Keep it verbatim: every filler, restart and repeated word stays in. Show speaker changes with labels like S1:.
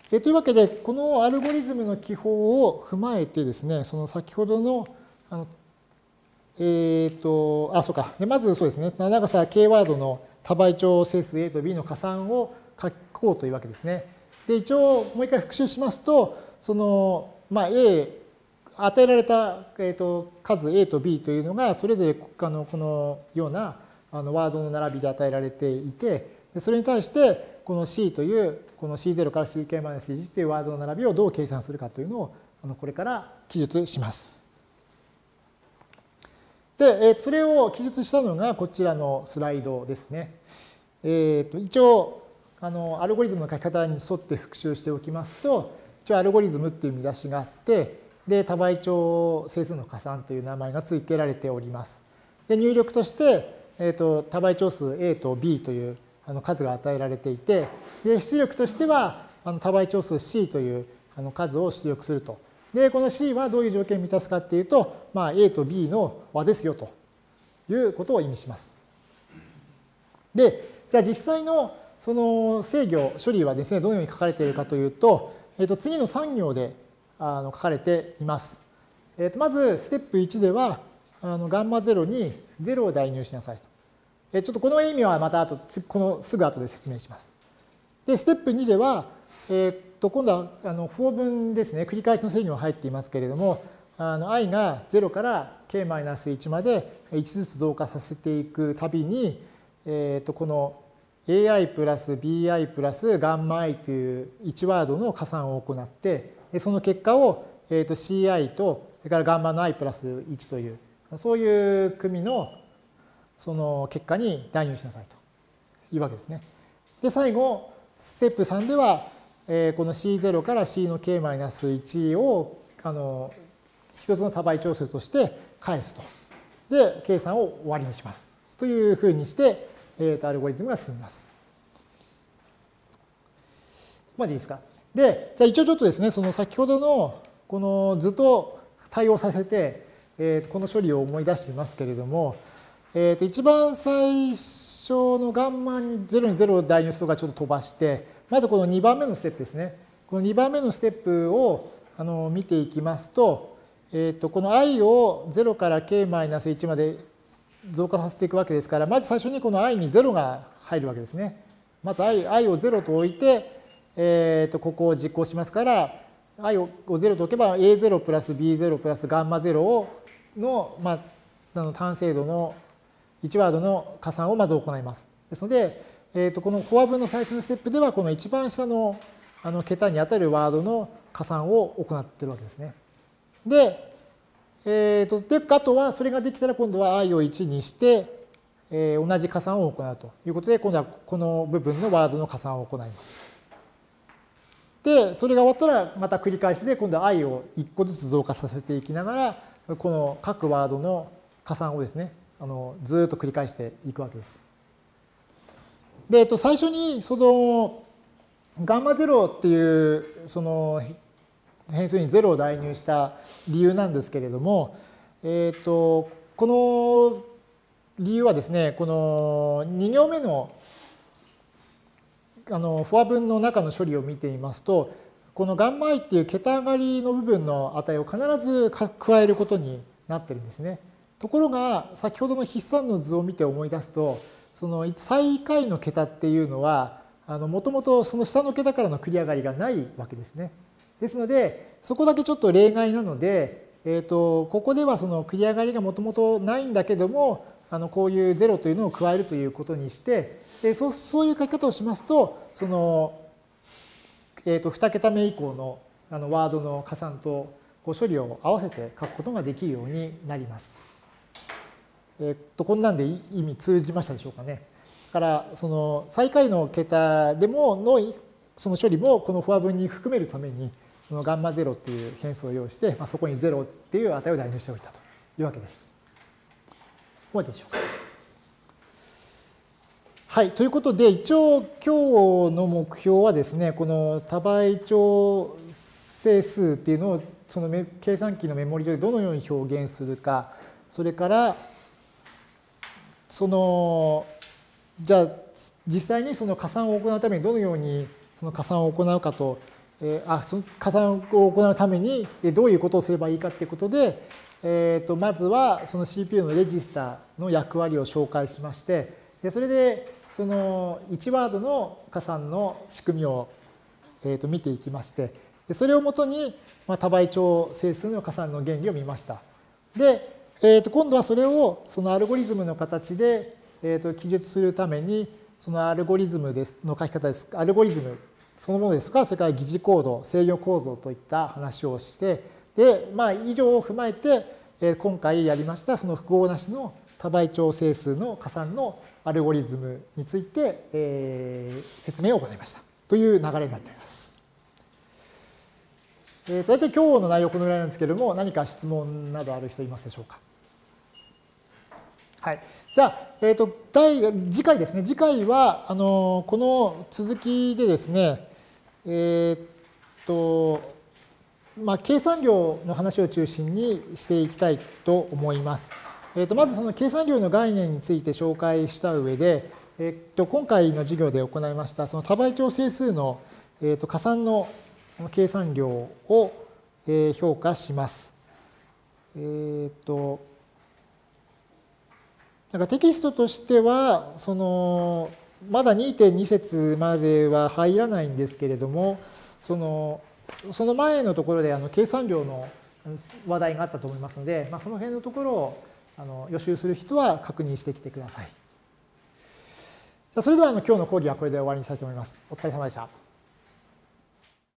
S1: でというわけで、このアルゴリズムの記法を踏まえてですね、その先ほどの、あのえっ、ー、と、あ、そうか。でまずそうですね、長さ K ワードの多倍長整数 A と B の加算を書こうというわけですね。で、一応もう一回復習しますと、その、まあ、A、与えられた、えー、と数 A と B というのが、それぞれあのこのようなあのワードの並びで与えられていて、それに対して、この C という、この シーゼロ から シーケーマイナスいち というワードの並びをどう計算するかというのを、あのこれから記述します。で、それを記述したのがこちらのスライドですね。えー、と一応あの、アルゴリズムの書き方に沿って復習しておきますと、一応アルゴリズムっていう見出しがあって、で、多倍長整数の加算という名前が付けられております。で、入力として、えー、と多倍長数 A と B というあの数が与えられていて、で出力としてはあの多倍長数 C というあの数を出力すると。で、この C はどういう条件を満たすかっていうと、まあ、A と B の和ですよということを意味します。で、じゃあ実際のその制御、処理はですね、どのように書かれているかというと、えー、と次のさん行であの書かれています。えー、とまず、ステップいちでは、あのガンマゼロにゼロを代入しなさいと。えー、ちょっとこの意味はまた後、このすぐ後で説明します。で、ステップにでは、えー、と今度はあのfor文ですね、繰り返しの制御が入っていますけれども、あの i がゼロから ケーマイナスいち までいちずつ増加させていくたびに、えー、とこの エーアイ プラス ビーアイ プラスガンマ i といういちワードの加算を行って、その結果を、えー、と シーアイ と、それからガンマの i プラスいちという、そういう組のその結果に代入しなさいというわけですね。で、最後、ステップさんでは、えー、この シーゼロ から C の ケーマイナスいち をあの一つの多倍長数として返すと。で、計算を終わりにします。というふうにして、えー、とアルゴリズムが進みます。ここまでいいですか。で、じゃあ一応ちょっとですね、その先ほどのこの図と対応させて、えー、この処理を思い出していますけれども、えー、と一番最初のガンマにゼロにゼロを代入するのがちょっと飛ばして、まずこのにばんめのステップですね。このにばんめのステップをあの見ていきますと、えー、とこの i をゼロから ケーマイナスいち まで増加させていくわけですから、まず最初にこの i にゼロが入るわけですね。まず i, i をゼロと置いて、えー、とここを実行しますから、i をゼロと置けば エーゼロ プラス ビーゼロ プラスガンマゼロをの、まあ、あの単精度のいちワードの加算をまず行います。ですので、えー、とこのフォア文の最初のステップでは、この一番下のあの桁に当たるワードの加算を行っているわけですね。で、えー、とであとはそれができたら今度は i をいちにして、えー、同じ加算を行うということで、今度はこの部分のワードの加算を行います。で、それが終わったらまた繰り返しで、今度は i をいっこずつ増加させていきながら、この各ワードの加算をですね、あのずっと繰り返していくわけです。で、えっと、最初にそのガンマゼロっていうその変数にゼロを代入した理由なんですけれども、えっと、この理由はですね、このに行目のあのフォア文の中の処理を見てみますと、このガンマ i っていう桁上がりの部分の値を必ず加えることになってるんですね。ところが、先ほどの筆算の図を見て思い出すと、その最下位の桁っていうのは、もともとその下の桁からの繰り上がりがないわけですね。ですので、そこだけちょっと例外なので、えーと、ここではその繰り上がりがもともとないんだけども、あのこういうゼロというのを加えるということにして、で そう, そういう書き方をしますと、その、えーと、に桁目以降のあのワードの加算とこう処理を合わせて書くことができるようになります。えっと、こんなんで意味通じましたでしょうかね。だから、その最下位の桁でものその処理もこのフォア文に含めるために、このガンマゼロっていう変数を用意して、まあ、そこにゼロっていう値を代入しておいたというわけです。ここまででしょうか。はい。ということで、一応今日の目標はですね、この多倍長整数っていうのをその計算機のメモリ上でどのように表現するか、それからそのじゃあ実際にその加算を行うためにどのようにその加算を行うかとえー、あその加算を行うためにどういうことをすればいいかということで、えー、とまずはその シーピーユー のレジスタの役割を紹介しまして、でそれでそのいちワードの加算の仕組みを、えー、と見ていきまして、でそれをもとに、まあ、多倍長整数の加算の原理を見ました。で、えー、と今度はそれをそのアルゴリズムの形で、えー、と記述するために、そのアルゴリズムですの書き方です。アルゴリズムそのものですか、それから疑似コード、制御構造といった話をして、で、まあ、以上を踏まえて、えー、今回やりましたその符号なしの多倍長整数の加算のアルゴリズムについて、えー、説明を行いましたという流れになっております。えー、大体今日の内容はこのぐらいなんですけれども、何か質問などある人いますでしょうか。はい、じゃあ、えーと、第次回ですね、次回はあのこの続きでですね、えーとまあ、計算量の話を中心にしていきたいと思います。えーとまずその計算量の概念について紹介した上で、えーと今回の授業で行いましたその多倍長整数の、えーと加算の計算量を、えー、評価します。えーとなんかテキストとしては、そのまだ にてんに 節までは入らないんですけれども、そのその前のところであの計算量の話題があったと思いますので、まあ、その辺のところをあの予習する人は確認してきてください。それではあの今日の講義はこれで終わりにしたいと思います。お疲れ様でした。